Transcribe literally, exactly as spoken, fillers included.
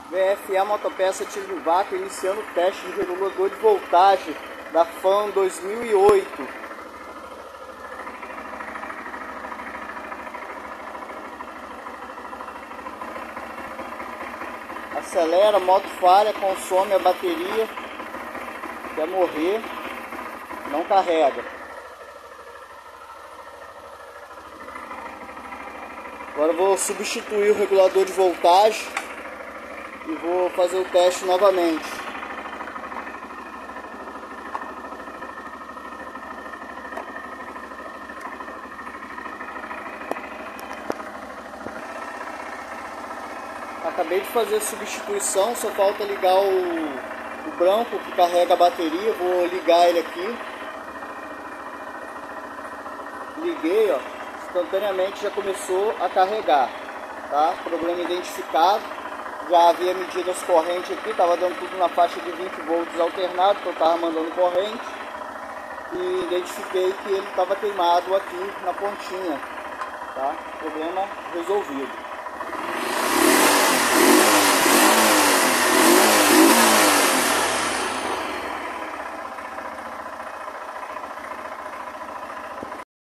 V F A Motopeça Tiro de Vaca iniciando o teste de regulador de voltagem da FAM dois mil e oito. Acelera, moto falha, consome a bateria, quer morrer, não carrega. Agora eu vou substituir o regulador de voltagem e vou fazer o teste novamente. Acabei de fazer a substituição, só falta ligar o, o branco que carrega a bateria. Vou ligar ele aqui. Liguei, ó, instantaneamente já começou a carregar, tá? Problema identificado. Já havia medido as correntes aqui, estava dando tudo na faixa de vinte volts alternado, que eu estava mandando corrente. E identifiquei que ele estava queimado aqui na pontinha, tá? Problema resolvido.